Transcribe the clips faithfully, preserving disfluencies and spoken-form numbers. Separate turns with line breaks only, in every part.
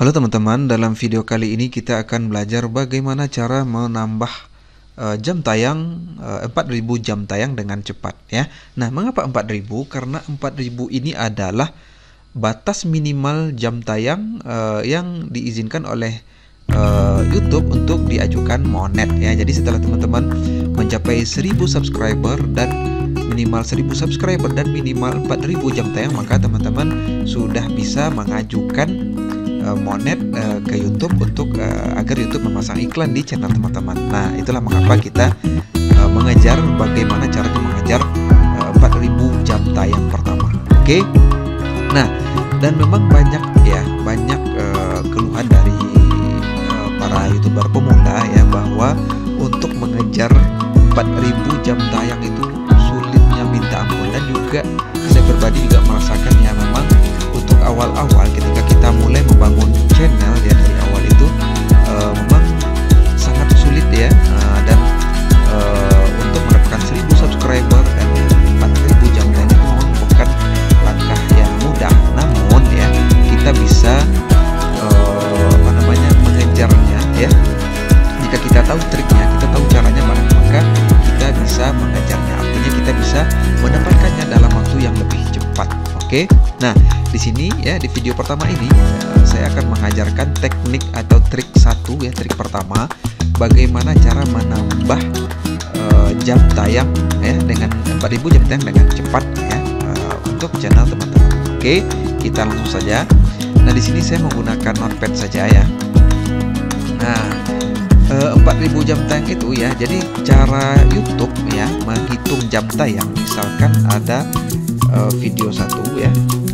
Halo teman-teman, dalam video kali ini kita akan belajar bagaimana cara menambah uh, jam tayang uh, empat ribu jam tayang dengan cepat ya. Nah, mengapa empat ribu? Karena empat ribu ini adalah batas minimal jam tayang uh, yang diizinkan oleh uh, YouTube untuk diajukan monet ya. Jadi setelah teman-teman mencapai seribu subscriber dan minimal seribu subscriber dan minimal empat ribu jam tayang, maka teman-teman sudah bisa mengajukan monet uh, ke YouTube untuk uh, agar YouTube memasang iklan di channel teman-teman. Nah, itulah mengapa kita uh, mengejar bagaimana caranya mengejar uh, empat ribu jam tayang pertama. Oke. Okay? Nah, dan memang banyak ya, banyak uh, keluhan dari uh, para YouTuber pemula ya, bahwa untuk mengejar empat ribu jam tayang itu sulitnya minta ampun, dan juga saya pribadi juga merasakan ya, memang untuk awal-awal ketika kita mulai membangun channel ya, dari awal itu uh, memang sangat sulit ya, uh, dan uh, untuk mendapatkan seribu subscriber dan empat ribu jam tayang itu memang bukan langkah yang mudah. Namun ya, kita bisa uh, apa namanya mengejarnya ya. Jika kita tahu triknya, kita tahu caranya, maka kita bisa mengejarnya. Artinya kita bisa mendapatkannya dalam waktu yang lebih cepat. Oke. Nah, di sini ya, di video pertama ini uh, saya akan mengajarkan teknik atau trik satu ya, trik pertama bagaimana cara menambah uh, jam tayang ya dengan empat ribu jam tayang dengan cepat ya, uh, untuk channel teman-teman. Oke, kita langsung saja. Nah, di sini saya menggunakan notepad saja ya. Nah, uh, empat ribu jam tayang itu ya, jadi cara YouTube ya menghitung jam tayang, misalkan ada uh, video satu ya,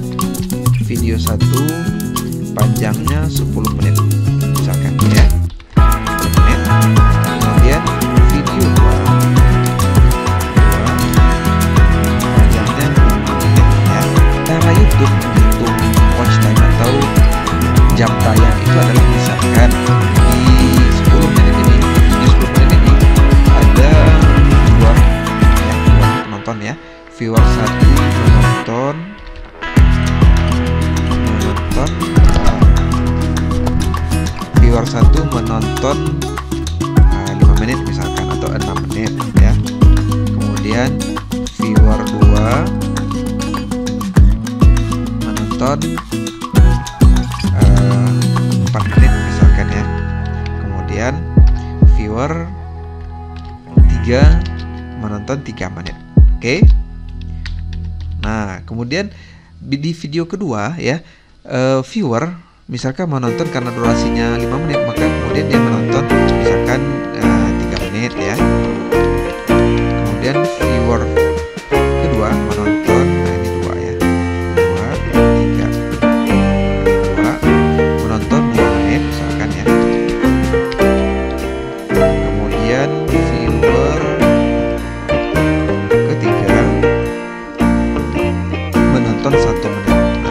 video satu panjangnya sepuluh menit misalkan ya, sepuluh menit. Kemudian video dua panjangnya lima menit ya. Cara YouTube menghitung watch time atau jam tayang itu adalah, misalkan di sepuluh menit ini, di sepuluh menit ini ada viewer ya, viewer penonton ya, viewer satu menonton viewer satu menonton uh, lima menit misalkan, atau enam menit ya. Kemudian viewer dua menonton uh, empat menit misalkan ya. Kemudian viewer tiga menonton tiga menit. Oke. Okay? Nah, kemudian di video kedua ya, uh, viewer misalkan menonton karena durasinya lima menit, maka kemudian dia menonton misalkan uh, tiga menit ya. Kemudian viewer kedua menonton, nah ini dua ya, dua, tiga, dua menonton dua menit misalkan ya. Kemudian viewer ketiga menonton satu menit.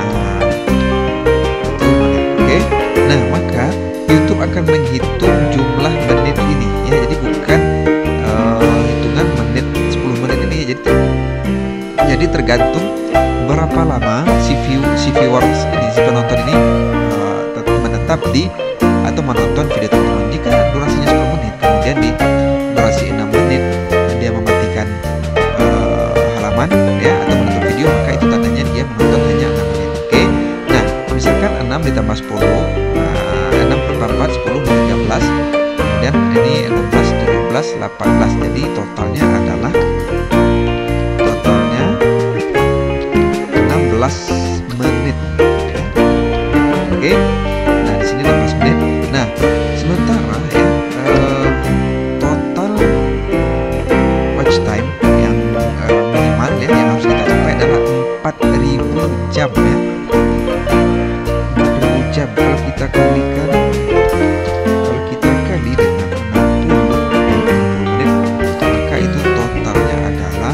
Nah, maka YouTube akan menghitung jumlah menit ini ya, jadi bukan uh, hitungan menit sepuluh menit ini ya. Jadi jadi tergantung berapa lama si view si viewers ini, si penonton ini uh, menetap di atau menonton video teman-teman. Jika durasinya sepuluh menit, kemudian di durasi enam menit dia mematikan uh, halaman ya, atau menutup video, maka itu tandanya dia menonton hanya enam menit. Oke. Nah, misalkan enam ditambah sepuluh, enam tambah empat, sepuluh, tiga belas, kemudian ini enam belas, tujuh belas, delapan belas, jadi totalnya adalah totalnya enam belas menit. Oke. Nah, di sini enam belas menit. Nah, sementara ya, eh, total watch time yang eh, minimal ya, yang harus kita capai adalah empat ribu jam ya. empat ribu jam kalau kita kalikan, kalau kita kali dengan enam puluh menit, maka itu totalnya adalah,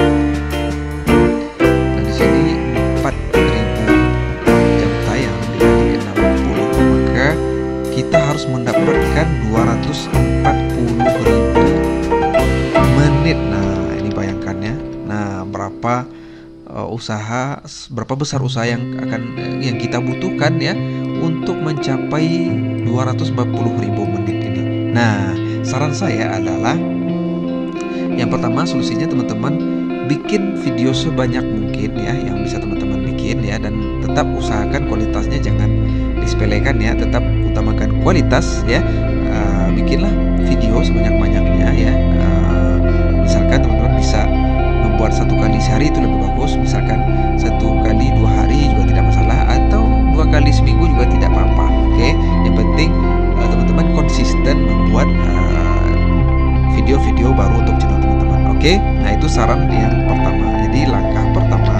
nah di sini empat ribu jam tayang dibagi enam puluh, maka kita harus mendapatkan dua ratus empat puluh ribu menit. Nah, ini bayangkannya. Nah, berapa uh, usaha, berapa besar usaha yang akan yang kita butuhkan ya untuk mencapai dua ratus empat puluh ribu menit ini? Nah, saran saya adalah yang pertama, solusinya teman-teman bikin video sebanyak mungkin ya, yang bisa teman-teman bikin ya, dan tetap usahakan kualitasnya jangan disepelekan ya, tetap utamakan kualitas ya. Uh, bikinlah video sebanyak-banyaknya ya. Uh, misalkan teman-teman bisa membuat satu kali sehari itu lebih bagus, misalkan satu kali dua hari juga tidak masalah, atau dua kali seminggu juga tidak apa-apa. Oke, okay? Yang penting uh, teman-teman konsisten membuat video-video uh, baru untuk channel teman-teman. Oke, okay? Nah itu saran yang pertama. Jadi langkah pertama,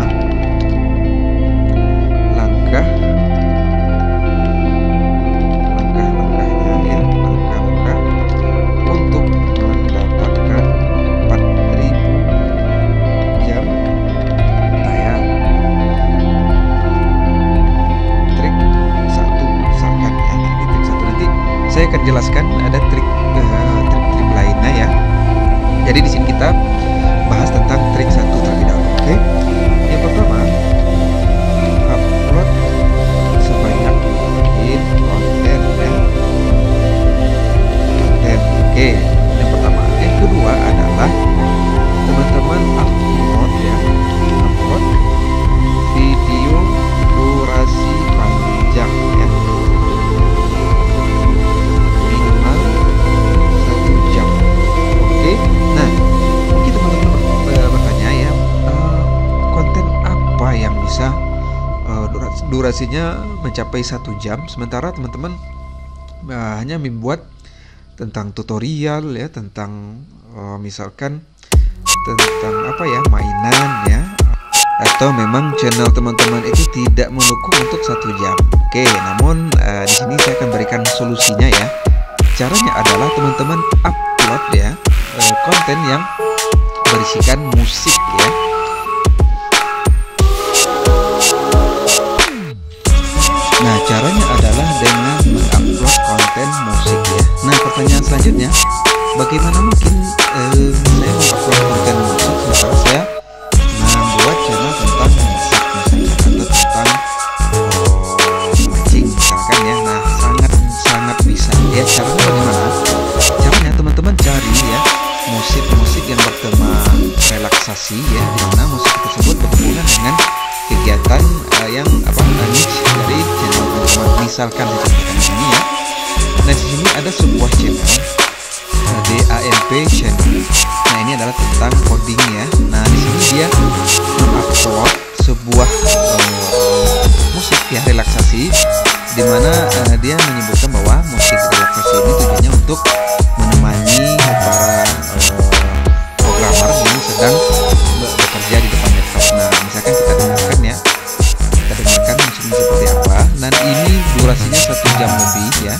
langkah langkah-langkahnya ya, langkah-langkah untuk mendapatkan empat ribu jam tayang. Trik satu misalkan ya, ini trik satu, nanti saya akan jelaskan ada trik uh, trik-trik lainnya ya. Jadi di sini kita bahas tentang trik satu terlebih dahulu. Oke, okay? Yang pertama, upload sebanyak mungkin konten ya. Konten. Oke, okay. Yang pertama. Yang kedua adalah teman-teman upload ya, upload video durasi panjang ya, minimal satu jam. Oke, okay? Nah mungkin teman-teman bertanya ya, uh, konten apa yang bisa uh, durasinya mencapai satu jam, sementara teman-teman uh, hanya membuat tentang tutorial ya, tentang uh, misalkan tentang apa ya, mainan ya, atau memang channel teman-teman itu tidak mendukung untuk satu jam. Oke, namun uh, di sini saya akan berikan solusinya ya. Caranya adalah teman-teman upload ya uh, konten yang berisikan musik ya. Nah, caranya adalah dengan mengupload konten musik ya. Nah, pertanyaan selanjutnya, bagaimana mungkin eh, saya mengupload konten musik sementara saya membuat channel tentang musik misalkan, atau tentang oh, mancing misalkan ya. Nah, sangat sangat bisa ya. Caranya bagaimana? Caranya teman-teman cari ya musik-musik yang bertema relaksasi ya, di mana musik tersebut berhubungan dengan kegiatan uh, yang apa niche dari channel teman-teman. Misalkan saya contohkan di sini ya. Nah, di sini ada sebuah channel uh, D A M P channel. Nah, ini adalah tentang coding ya. Nah, di sini dia mengupload sebuah uh, musik ya relaksasi, di mana uh, dia menyebutkan bahwa musik relaksasi ini tujuannya untuk menemani para uh, programmer yang sedang bekerja di depan laptop. Nah, misalkan kita dengarkan ya, kita dengarkan musiknya seperti apa. Dan ini durasinya satu jam lebih ya.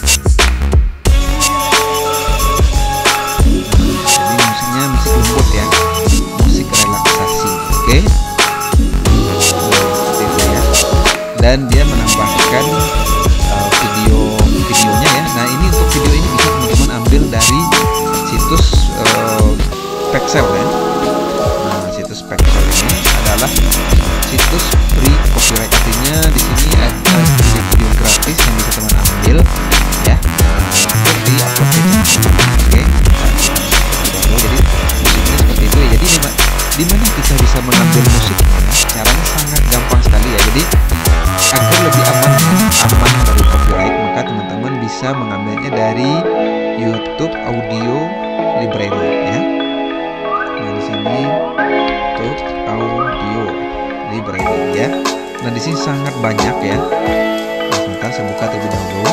Jadi musiknya musik lembut ya, musik relaksasi. Oke, okay? Seperti itu ya. Dan dia menambahkan uh, video videonya ya. Nah, ini untuk video ini bisa teman-teman ambil dari situs uh, Pexel ya. Nah, situs Pexel ini adalah situs free copyright, artinya di sini ada video gratis yang bisa teman ambil ya untuk di upload ke channel. Oke, jadi musiknya seperti itu ya. Jadi di mana kita bisa mengambil musik ya? Caranya sangat gampang sekali ya. Jadi agar lebih aman aman dari copyright, maka teman-teman bisa mengambilnya dari YouTube Audio Library ya. Nah, di sini YouTube Audio Library ya. Nah, di sini sangat banyak ya. Nah, sebentar saya buka terlebih dahulu.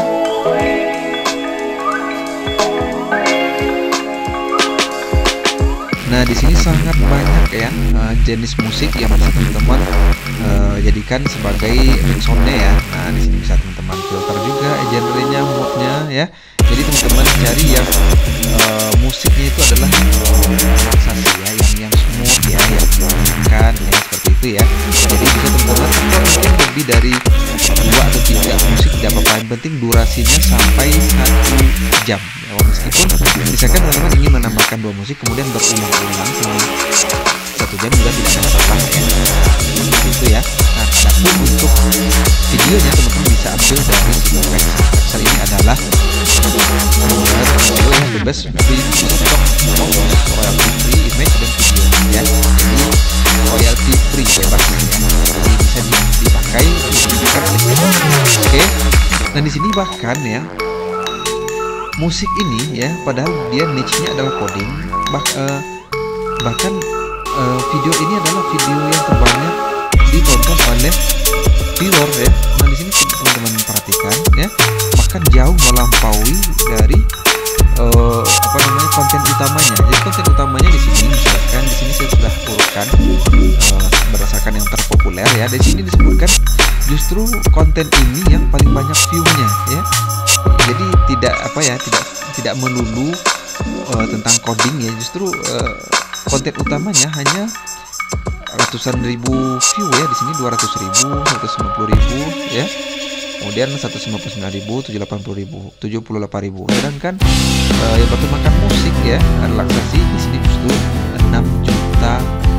Nah, di sini sangat banyak ya uh, jenis musik yang bisa teman-teman uh, jadikan sebagai backsoundnya ya. Nah, di sini bisa teman-teman filter juga genrenya, moodnya ya. Jadi teman-teman cari yang uh, musiknya itu adalah relaksasi ya, yang yang smooth ya, yang menyenangkan ya, seperti itu ya. Jadi bisa teman-teman mungkin lebih dari dua atau tiga musik tidak apa-apa, yang penting durasinya sampai satu jam ya. Meskipun misalkan teman-teman ingin menambahkan dua musik kemudian berulang-ulang satu jam juga tidak ada masalah ya. Seperti itu ya. Nah, adapun untuk videonya teman-teman bisa ambil dari situs Pexel. ini adalah video yang bebas free stock, royalty free image dan video ya. Jadi royalty free bebas ya. Jadi bisa dipakai digunakan oleh kita. Oke. Nah, di sini bahkan ya musik ini ya, padahal dia niche-nya adalah coding, bah, uh, bahkan uh, video ini adalah video yang terbanyak ditonton oleh viewer ya. Nah, di sini teman-teman perhatikan ya, bahkan jauh melampaui dari uh, apa namanya konten utamanya. Jadi konten utamanya di sini misalkan di sini saya sudah urutkan uh, berdasarkan yang terpopuler ya. Di sini disebutkan justru konten ini yang paling banyak view-nya ya. Jadi tidak apa ya, tidak tidak melulu uh, tentang coding ya. Justru uh, konten utamanya hanya ratusan ribu view ya. Di sini dua ratus ribu, seratus lima puluh ribu ya. Kemudian seratus lima puluh sembilan ribu, tujuh ratus delapan puluh ribu, tujuh puluh delapan ribu. Sedangkan uh, yang bertemakan musik ya, relaksasi di sini justru enam juta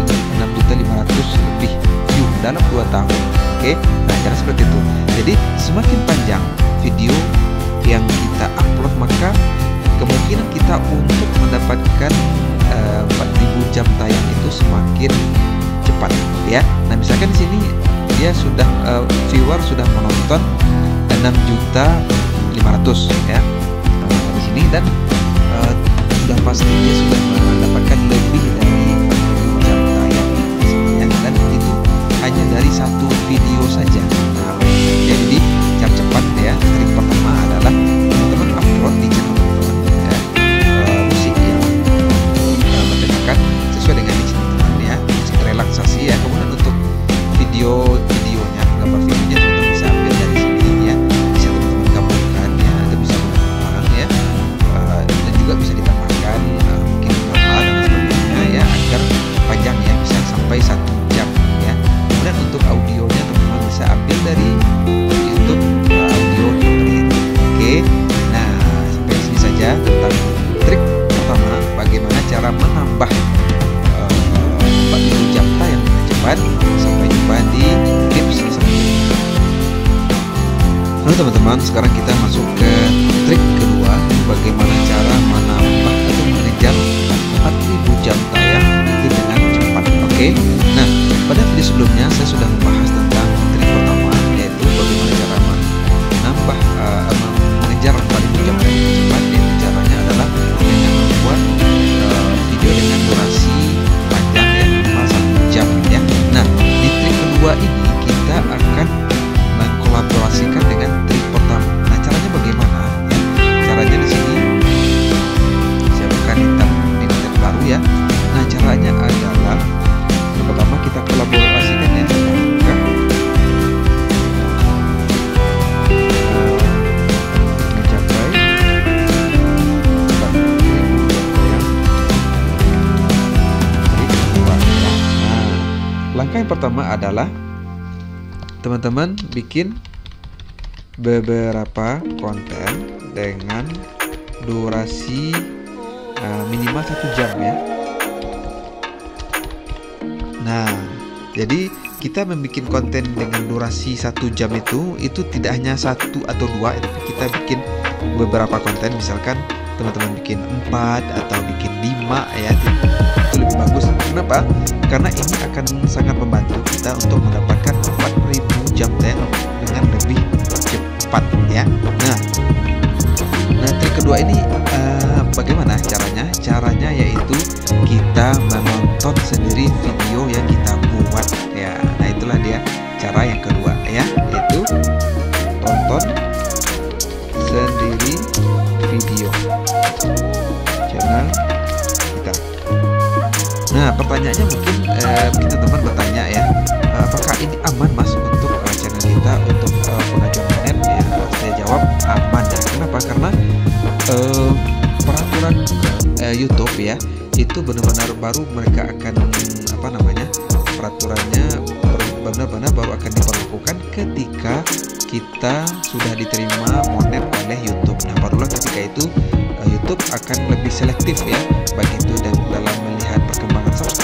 lima ratus lebih view dalam dua tahun. Oke. Nah, cara seperti itu. Jadi semakin panjang video yang kita upload, maka kemungkinan kita untuk mendapatkan uh, empat ribu jam tayang itu semakin cepat ya. Nah, misalkan di sini dia sudah uh, viewer sudah menonton enam juta lima ratus ya. Nah, di sini dan uh, sudah pasti dia sudah mendapatkan lebih dari empat ribu jam tayang di sini ya. Dan itu hanya dari satu video saja. Nah, jadi cara cepat ya, trik pertama adalah teman-teman upload di channel teman-teman ya, uh, musik yang uh, mendengarkan sesuai dengan di teman-teman ya, musik relaksasi ya. Kemudian untuk video videonya, gambar videonya teman-teman bisa ambil dari sini ya, bisa teman-teman gabungkan ya, atau bisa menambah ya, uh, dan juga bisa ditambahkan uh, mungkin drama dan sebagainya ya, agar panjang ya, bisa sampai satu jam ya. Kemudian untuk audionya teman-teman bisa ambil dari YouTube uh, audio tutorial. Oke. Nah, sampai sini saja tentang trik pertama, bagaimana cara menambah uh, empat ribu jam tayang dengan cepat. Sampai jumpa di tips selanjutnya. Halo teman-teman, sekarang kita masuk ke trik kedua, bagaimana cara menambah atau mengejar empat ribu jam tayang itu dengan cepat. Oke. Nah, pada video sebelumnya saya sudah membahas tentang trik pertama, yaitu bagaimana cara menambah uh, mengejar empat ribu jam tayang dengan cepat. Yaitu caranya adalah dengan membuat uh, video dengan durasi panjang ya, minimal satu jam ya. Nah, di trik kedua ini kita akan mengkolaborasikan dengan trik pertama. Nah, caranya bagaimana? Ya, caranya di sini saya buka di tab di tab baru ya. Nah, caranya adalah yang pertama kita kolaborasikan ya. Buka. Mencapai empat ribu jam tayang. Trik kedua ya. Nah, langkah yang pertama adalah teman-teman bikin beberapa konten dengan durasi uh, minimal satu jam ya. Nah, jadi kita membuat konten dengan durasi satu jam itu itu tidak hanya satu atau dua, tapi kita bikin beberapa konten. Misalkan teman-teman bikin empat atau bikin lima ya, itu lebih bagus. Kenapa? Karena ini akan sangat membantu kita untuk mendapatkan empat ribu jam tayang dengan lebih cepat ya. Nah, nah trik kedua ini uh, bagaimana caranya? Caranya yaitu kita menonton sendiri video yang kita buat ya. Nah, itulah dia cara yang kedua ya, yaitu tonton sendiri video channel kita. Nah, pertanyaannya mungkin eh, mungkin teman-teman bertanya ya, eh, apakah ini aman mas untuk eh, channel kita untuk eh, pengajuan monet? Ya, saya jawab aman ya. Kenapa? Karena eh, peraturan eh, YouTube ya itu benar-benar baru mereka akan apa namanya peraturannya benar-benar baru akan diberlakukan ketika kita sudah diterima monet oleh YouTube. Nah, barulah ketika itu uh, YouTube akan lebih selektif ya, baik itu dan dalam melihat perkembangan subscribe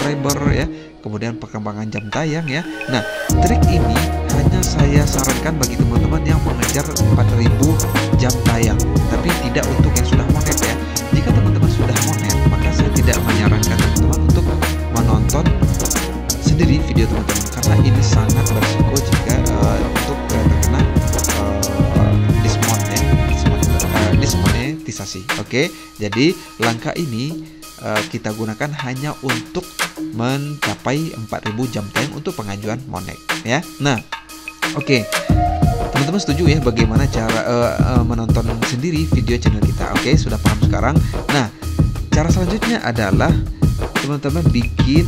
subscriber ya, kemudian perkembangan jam tayang ya. Nah, trik ini hanya saya sarankan bagi teman-teman yang mengejar empat ribu jam tayang, tapi tidak untuk yang sudah monet ya. Jika teman-teman sudah monet, maka saya tidak menyarankan teman-teman untuk menonton sendiri video teman-teman, karena ini sangat berisiko jika uh, untuk uh, terkena uh, dismon ya, uh, dismonetisasi. Oke, jadi langkah ini uh, kita gunakan hanya untuk mencapai empat ribu jam tayang untuk pengajuan monet ya. Nah, oke, teman-teman setuju ya bagaimana cara uh, uh, menonton sendiri video channel kita? Oke, sudah paham sekarang. Nah, cara selanjutnya adalah teman-teman bikin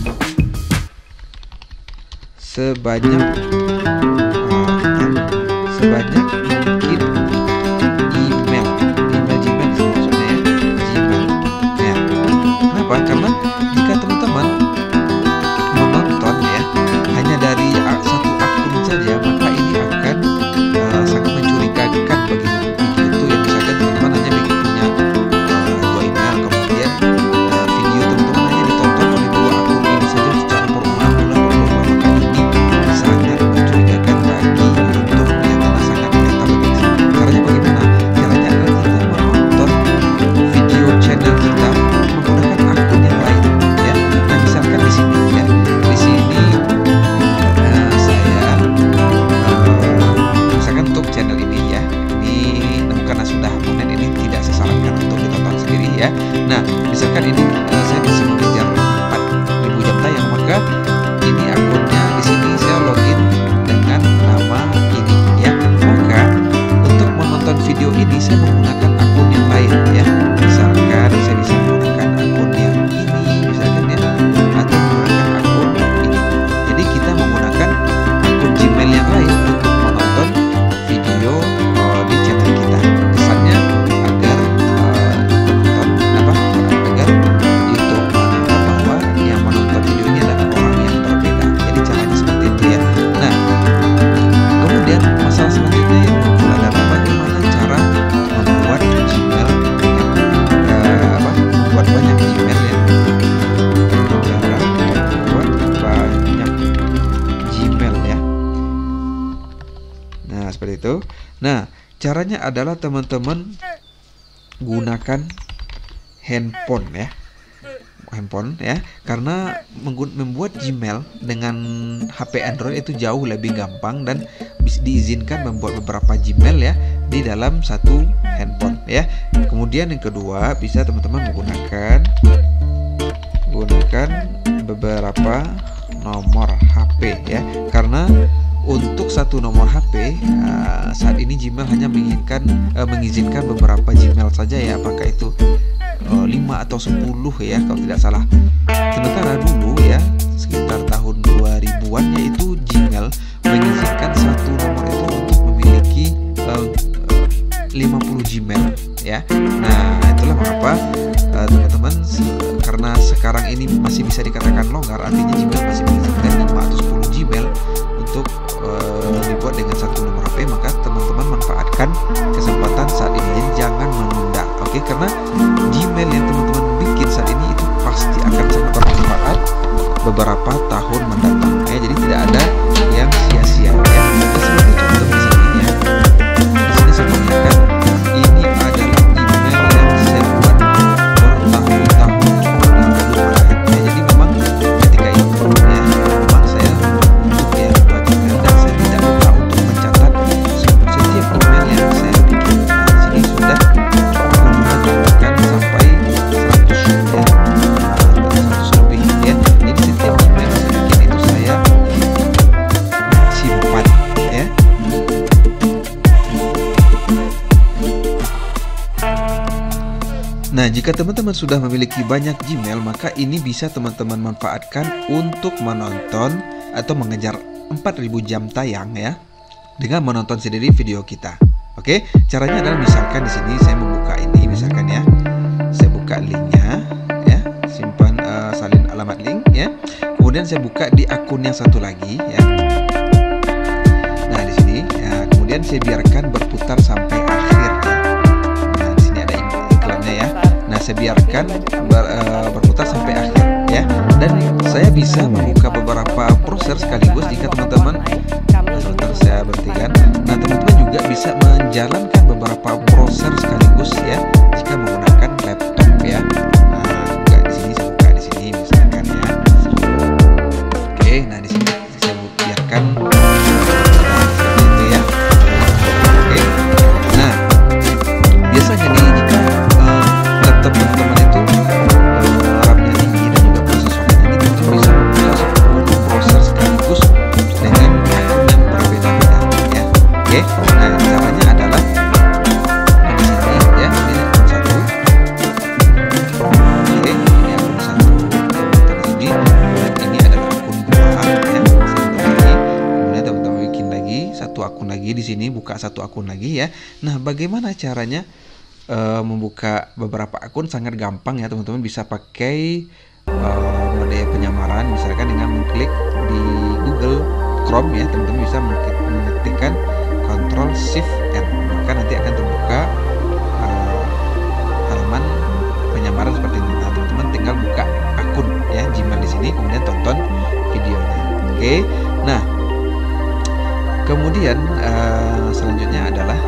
sebanyak uh, sebanyak mungkin email email Gmail maksudnya ya, Gmail ya. Kenapa? Karena jika teman-teman menonton ya hanya dari satu akun saja, maka ini akan uh, sangat mencurigakan bagi itu ya. Misalkan teman-teman hanya bikin punya uh, dua email, kemudian uh, video teman-teman hanya ditonton oleh dua akun ini saja secara berulang-ulang berulang, maka ini sangat mencurigakan bagi untuk yang sangat database. Caranya bagaimana? Caranya adalah kita menonton video channel kita menggunakan akun yang lain ya. Nah, misalkan di sini ya, di sini uh, saya uh, misalkan untuk channel ini ya, ini namun karena sudah monet ini tidak saya sarankan untuk ditonton sendiri ya. Nah, misalkan ini uh, saya masih mengejar empat ribu jam tayang, maka ini akunnya di sini saya login dengan nama ini ya. Maka untuk menonton video ini saya menggunakan akun yang lain ya. Misalkan saya bisa menggunakan akun yang ini misalkan ya, atau menggunakan akun ini. Jadi kita menggunakan akun Gmail yang lain untuk menonton video uh, di channel kita. Kesannya agar uh, penonton apa agar YouTube menganggap bahwa yang menonton video ini adalah orang yang berbeda. Jadi caranya seperti itu ya. Nah, kemudian masalah selanjutnya yang muncul adalah bagaimana cara membuat Gmail yang uh, apa membuat banyak Gmail ya. Cara membuat banyak Gmail ya. Nah, seperti itu. Nah, caranya adalah teman-teman gunakan handphone ya. Handphone ya, karena membuat Gmail dengan H P Android itu jauh lebih gampang dan bisa diizinkan membuat beberapa Gmail ya di dalam satu handphone ya. Kemudian yang kedua, bisa teman-teman menggunakan gunakan beberapa nomor H P ya, karena untuk satu nomor H P uh, saat ini Gmail hanya menginginkan uh, mengizinkan beberapa Gmail saja ya, apakah itu uh, lima atau sepuluh ya kalau tidak salah. Sementara dulu ya sekitar tahun dua ribuan yaitu Gmail mengizinkan satu nomor itu untuk memiliki uh, lima puluh Gmail ya. Nah, itulah mengapa uh, teman-teman karena sekarang ini masih bisa dikatakan longgar, artinya Gmail masih mengizinkan lima atau sepuluh Gmail untuk uh, dibuat dengan satu nomor H P, maka teman-teman manfaatkan kesempatan saat ini. Jadi jangan menunda, oke? Okay? Karena Gmail yang teman-teman bikin saat ini itu pasti akan sangat bermanfaat beberapa tahun mendatang ya. Jadi tidak ada yang sia-sia ya. Nah, seperti contoh di sini ya. Di sini saya menggunakan ini adalah email yang saya buat bertahun-tahun ya. Jadi memang ketika itu ya, memang saya untuk ya buat email dan saya tidak lupa untuk mencatat setiap email yang saya bikin. Nah, di sini sudah menggunakan sampai seratus ya, seratus lebih ya. Jadi setiap email saya bikin itu saya simpan ya. Nah, jika teman-teman sudah memiliki banyak Gmail, maka ini bisa teman-teman manfaatkan untuk menonton atau mengejar empat ribu jam tayang ya, dengan menonton sendiri video kita. Oke, caranya adalah misalkan di sini saya membuka ini misalkan ya. Saya buka linknya ya, simpan uh, salin alamat link ya. Kemudian saya buka di akun yang satu lagi ya. Nah, di sini ya, kemudian saya biarkan berputar sampai akhir ya. Nah, di sini ada iklannya ya. Nah, saya biarkan ber, uh, berputar sampai akhir ya. dan saya bisa membuka beberapa browser sekaligus jika teman-teman, sebentar saya berhentikan. Nah, teman-teman juga bisa menjalankan beberapa browser sekaligus ya jika menggunakan laptop ya. Nah, buka di sini, saya buka di sini misalkan ya. Oke, nah di sini saya biarkan seperti itu ya. Oke, nah biasanya nih jika uh, laptop teman-teman itu uh, RAM-nya tinggi dan juga prosesornya tinggi, teman-teman bisa membuka sepuluh browser sekaligus dengan akun yang berbeda-beda ya. Oke, nah caranya adalah di sini ya, ini akun satu. Oke, ini akun satu teman-teman di sini, dan ini adalah akun dua ya. Saya ulangi, kemudian teman-teman bikin lagi satu akun lagi di sini, buka satu akun lagi ya. Nah, bagaimana caranya uh, membuka beberapa akun? Sangat gampang ya teman-teman, bisa pakai uh, mode penyamaran misalkan dengan mengklik di Google Chrome ya. Teman-teman bisa mengetikkan Ctrl Shift N, maka nanti akan terbuka uh, halaman penyamaran seperti ini. Nah, teman-teman tinggal buka akun ya Gmail di sini, kemudian tonton videonya. Oke, nah kemudian uh, selanjutnya adalah,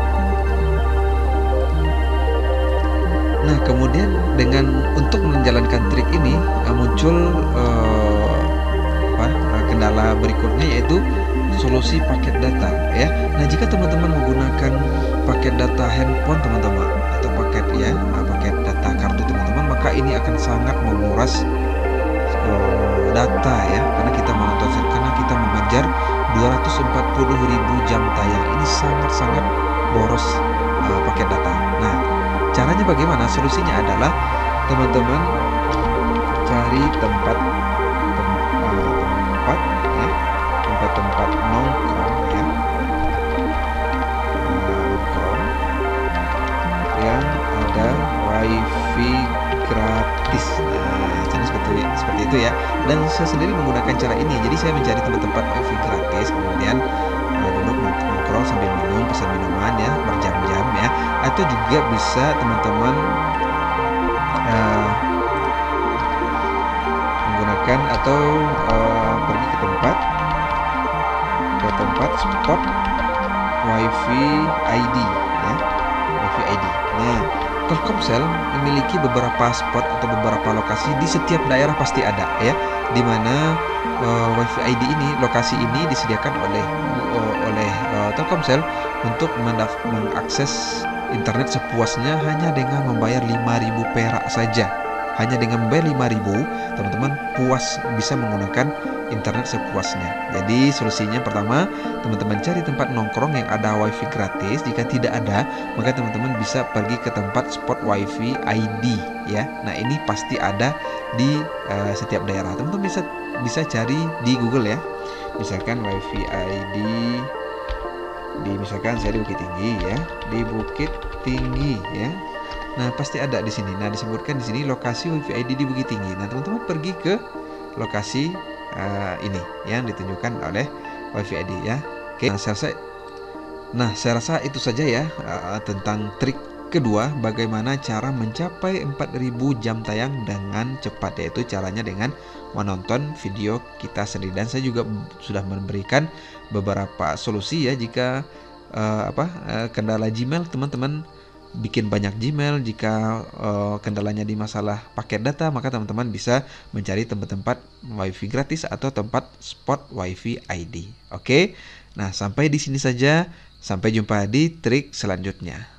nah kemudian dengan untuk menjalankan trik ini uh, muncul uh, apa, uh, kendala berikutnya, yaitu solusi paket data ya. Nah, jika teman-teman menggunakan paket data handphone teman-teman atau paket ya uh, paket data kartu teman-teman, maka ini akan sangat menguras uh, data ya, karena kita menonton karena kita mengejar dua ratus empat puluh ribu jam tayang. Ini sangat-sangat boros uh, paket data. Nah, caranya bagaimana? Solusinya adalah teman-teman cari tempat tem, uh, tempat ya, tempat-tempat nongkrong ya, uh, nongkrong yang ada wifi gratis. Nah, jadi seperti seperti itu ya. Dan saya sendiri menggunakan cara ini. Jadi saya mencari tempat-tempat wifi gratis, kemudian uh, duduk nongkrong sambil minum, pesan minuman ya, berjam-jam ya. Atau juga bisa teman-teman uh, menggunakan atau uh, pergi ke tempat ke tempat spot wifi I D ya, wifi I D. Nah, Telkomsel memiliki beberapa spot atau beberapa lokasi di setiap daerah pasti ada ya, di mana uh, wifi I D ini, lokasi ini disediakan oleh uh, oleh uh, Telkomsel untuk mengakses internet sepuasnya hanya dengan membayar lima ribu perak saja. Hanya dengan membayar lima ribu, teman-teman puas bisa menggunakan internet sepuasnya. Jadi solusinya pertama, teman-teman cari tempat nongkrong yang ada wifi gratis. Jika tidak ada, maka teman-teman bisa pergi ke tempat spot wifi I D ya. Nah, ini pasti ada di uh, setiap daerah. Teman-teman bisa bisa cari di Google ya. Misalkan wifi I D di, misalkan saya di Bukit Tinggi ya, di Bukit Tinggi ya. Nah, pasti ada di sini. Nah, disebutkan di sini lokasi wifi I D di Bukit Tinggi. Nah, teman-teman pergi ke lokasi uh, ini yang ditunjukkan oleh wifi I D ya. Oke, nah saya rasa, nah saya rasa itu saja ya uh, tentang trik kedua, bagaimana cara mencapai empat ribu jam tayang dengan cepat, yaitu caranya dengan menonton video kita sendiri. Dan saya juga sudah memberikan beberapa solusi ya jika uh, apa uh, kendala Gmail, teman-teman bikin banyak Gmail. Jika uh, kendalanya di masalah paket data, maka teman-teman bisa mencari tempat-tempat wifi gratis atau tempat spot wifi I D. Oke, nah sampai di sini saja. Sampai jumpa di trik selanjutnya.